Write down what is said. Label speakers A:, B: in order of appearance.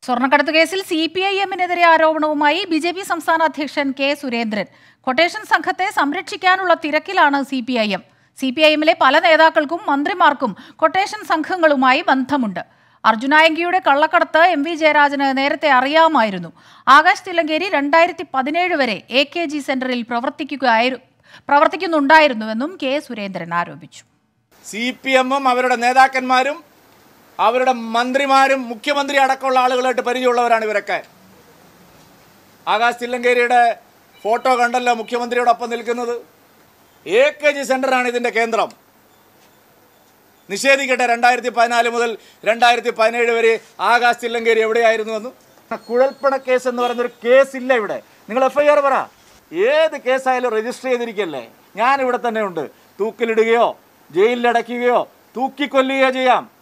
A: സ്വർണ്ണക്കടത്ത് കേസിൽ CPIMനെതിരെ ആരോപണവുമായി BJP സംസ്ഥാന അധ്യക്ഷൻ കെ സുരേന്ദ്രൻ. കൊട്ടേഷൻ സംഘത്തെ സംരക്ഷിക്കാനുള്ള തിരക്കിലാണ് CPIM. CPIMലെ പല നേതാക്കൾക്കും മന്ത്രിമാർക്കും കൊട്ടേഷൻ സംഘങ്ങളുമായി ബന്ധമുണ്ട്. അർജുനായങ്കിയുടെ കള്ളക്കടത്ത് MV ജയരാജന് നേരത്തെ അറിയാമായിരുന്നു. ആകാശ് തില്ലങ്കേരി 2017 വരെ AKG സെന്ററിൽ പ്രവർത്തിക്കുന്നുണ്ടായിരുന്നുവെന്നും കെ സുരേന്ദ്രൻ ആരോപിച്ചു.
B: CPIMും അവരുടെ നേതാക്കന്മാരും അവരുടെ മന്ത്രിമാരും മുഖ്യമന്ത്രി അടക്കമുള്ള ആളുകളായിട്ട് പരിചയമുള്ളവരാണ് ഇവരൊക്കെ. ആകാശ് തില്ലങ്കേരിയുടെ ഫോട്ടോ കണ്ടല്ലോ മുഖ്യമന്ത്രിയോടൊപ്പം നിൽക്കുന്നത്. AKG സെൻ്ററാണ് ഇതിൻ്റെ കേന്ദ്രം. നിഷേധിക്കട്ടെ 2014 മുതൽ 2017 വരെ ആകാശ് തില്ലങ്കേരി എവിടെയായിരുന്നുവെന്ന്. കുഴൽപ്പണ കേസ് എന്ന് പറയുന്നൊരു കേസില്ല ഇവിടെ. നിങ്ങൾ FIR പറ. ഏത് കേസായാലും രജിസ്റ്റർ ചെയ്തിരിക്കല്ലേ. ഞാനിവിടെ തന്നെ ഉണ്ട്. തൂക്കിലിടുകയോ ജയിലിലടയ്ക്കുകയോ തൂക്കിക്കൊല്ലുകയോ ചെയ്യാം.